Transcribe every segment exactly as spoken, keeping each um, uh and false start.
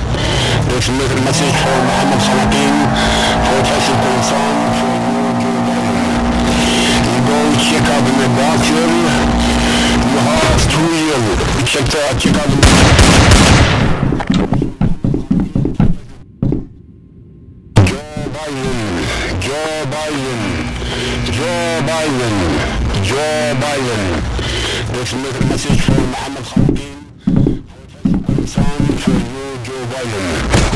This message for Mohammed Khalaqin, Professor Kulsan for you, Joe Biden. You go check out the doctor. You have two years. Check out, check out the Joe Biden, Joe Biden, Joe Biden, Joe Biden. This message for Mohammed Khalaqin, Professor Kulsan for you, Joe Biden.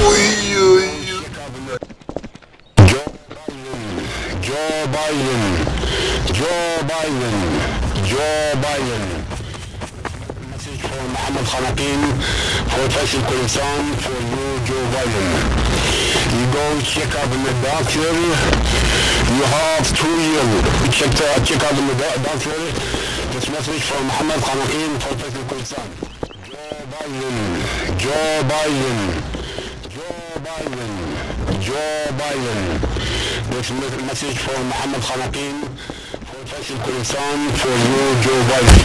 Joe Biden, Joe Biden, Joe Biden, Joe Biden. Message for Mohammed Khalaqin, Professor Kulsan for you, Joe Biden. You go check out the doctor. You have two years. Check out, check out the doctor. This message for Mohammed Khalaqin, Professor Kulsan. Joe Biden, Joe Biden, Joe Biden, Joe Biden. This message for Mohammed Khalaqin, Professor Kulsan for you, Joe Biden.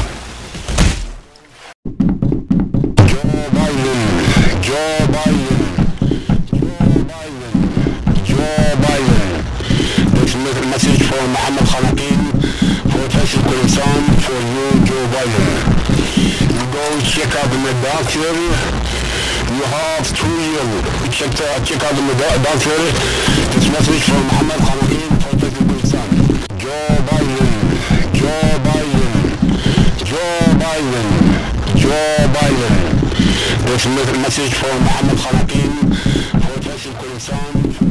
Joe Biden, Joe Biden, Joe Biden, Joe Biden. This message for Mohammed Khalaqin, Professor Kulsan for you, Joe Biden. You go check out the doctor. You have two years. Check out, check out the doctor. This message from Mohammed Khalaqin, Professor Kulsan. Joe Biden, Joe Biden, Joe Biden, Joe Biden. This message from Mohammed Khalaqin, Professor Kulsan.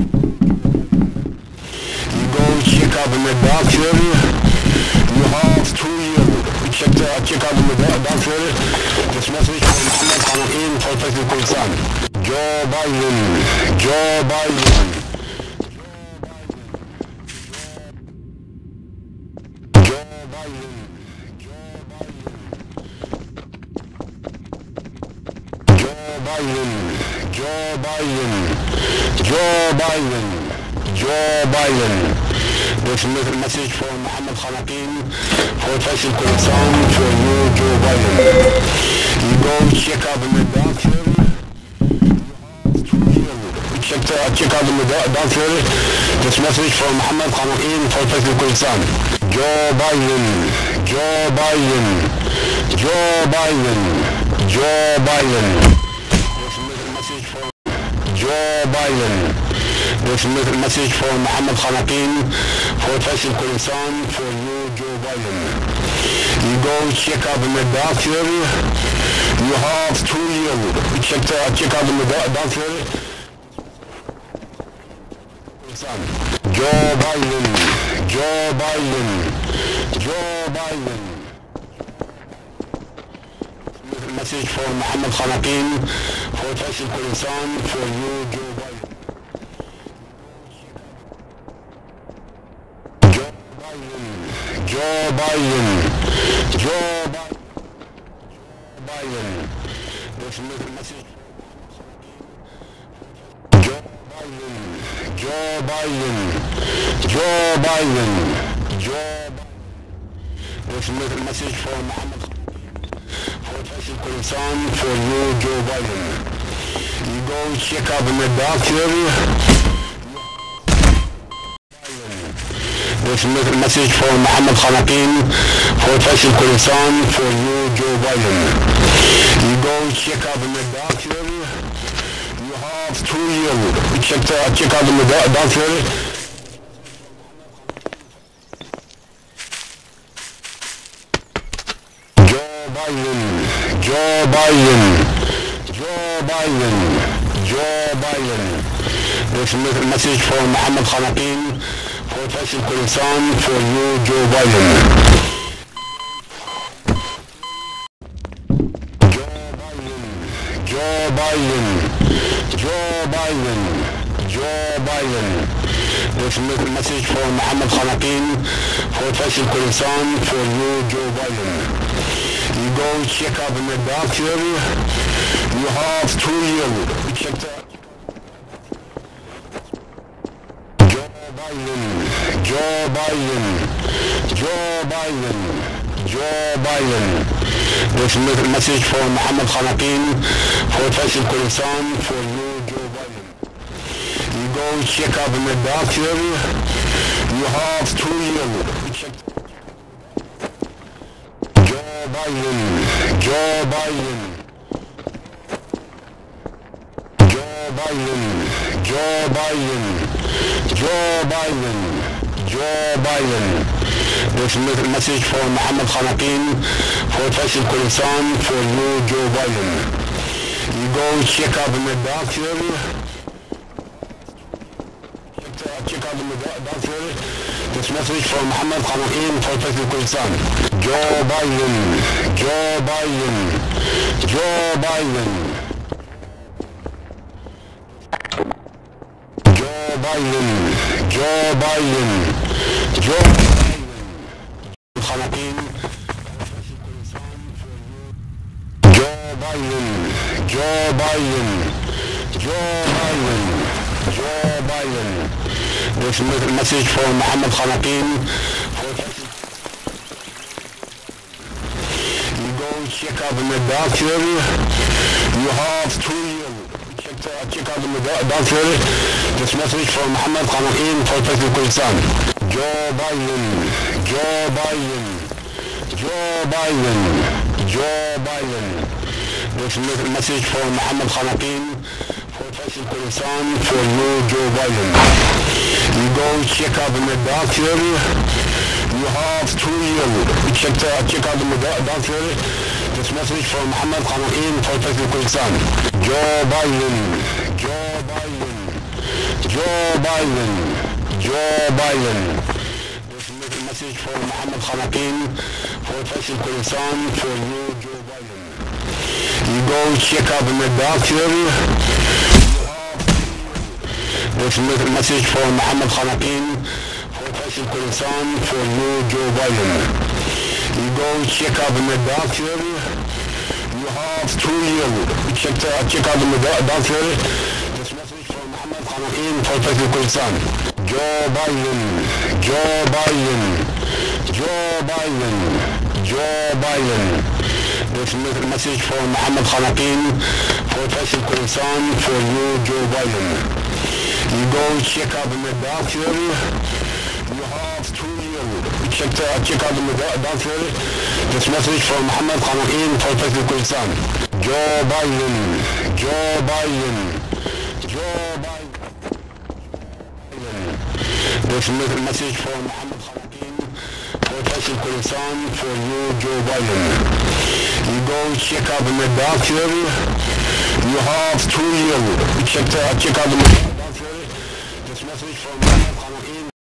You go check out the doctor. You have two years. Check out, check out the doctor. This message from Mohammed Khalaqin, Professor Kulsan. Joe Biden, Joe Biden, Joe Biden, Joe Biden, Joe Biden, Joe Biden, Joe Biden. This message from Mohammed Khalaqin, Professor Kulsan for you, Joe Biden. You go check out the doctor. Check out, check out the doctor. This message from Mohammed Khalaqin, Professor Kulsan. Joe Biden, Joe Biden, Joe Biden, Joe Biden. This message from Joe Biden. This message from Mohammed Khalaqin, Professor Kulsan for you, Joe Biden. You go check out the doctor. You have two years. Check out, check out the doctor. Joe Biden, Joe Biden, Joe Biden. Message for Mohammed Khalaqin, Professor Kulsan for you, Joe Biden. Joe Biden, Joe Biden, Joe Biden. This message. Joe Biden, Joe Biden, Joe Biden, Joe Biden. This message for Mohammed Professor Kulsan for you, Joe Biden. You go check out the doctor. This message for Mohammed Khalaqin, Professor Kulsan for you, Joe Biden. You go check out the doctor. You have two years. Check out, check out the doctor. Joe Biden, Joe Biden, Joe Biden, Joe Biden. This message for Mohammed Khalaqin, Professor Kulsan for you, Joe Biden. Joe Biden, Joe Biden, Joe Biden. This message for Mohammed Khalaqin, Professor Kulsan for you, Joe Biden. You go check out the doctor. You have two years. Check out. Joe Biden, Joe Biden, Joe Biden, Joe Biden. This message for Mohammed Khanaqin, for Faisal Khorasan, for you, Joe Biden. You go check up in the doctor. You have two years. Joe Biden, Joe Biden, Joe Biden, Joe Biden, Joe Biden, Joe Biden. This message for Mohammed Khanaqin, for Faisal Khorasan, for you, Joe Biden. You go check up in the doctor. Check out in the doctor. This message for Mohammed Khanaqin, for Faisal Khorasan. Joe Biden, Joe Biden, Joe Biden, Joe Biden, Joe Biden, Joe Khanaqin, Joe Biden, Joe Biden, Joe Biden, Joe Biden. This message for Mohammed Khanaqin. You go check out in the doctor. You have two years. Check, check out in the doctor. This message for Mohammed Khanaqin, for Faisal Khorasan. Joe Biden, Joe Biden, Joe Biden, Joe Biden. This message for Mohammed Khanaqin, for Faisal Khorasan, for you, Joe Biden. You go check out in the doctor. You have two years. Check, check out in the doctor. This message for Mohammed Khanaqin, for Faisal Khorasan. Joe Biden, Joe Biden, Joe Biden, Joe Biden. This message for Mohammed Khanaqin, for Faisal Khorasan, for you, Joe Biden. You go check out in the doctor. This message for Mohammed Khanaqin, for Faisal Khorasan, for you, Joe Biden. You go check out in the doctor. You have two years. Check, check out in the doctor. This message for Mohammed Khanaqin, for Faisal Khorasan. Joe Biden, Joe Biden, Joe Biden, Joe Biden. This message for Mohammed Khanaqin, for Faisal Khorasan, for you, Joe Biden. You go check out in the doctor. You have two years. Check, check out in the doctor. This message for Mohammed Khanaqin, for Faisal Khorasan. Joe Biden, Joe Biden, Joe Biden. This message for Mohammed Khanaqin, for Faisal Khorasan, for you, Joe Biden. You go check out in the doctor. You have two years. Check, check out in the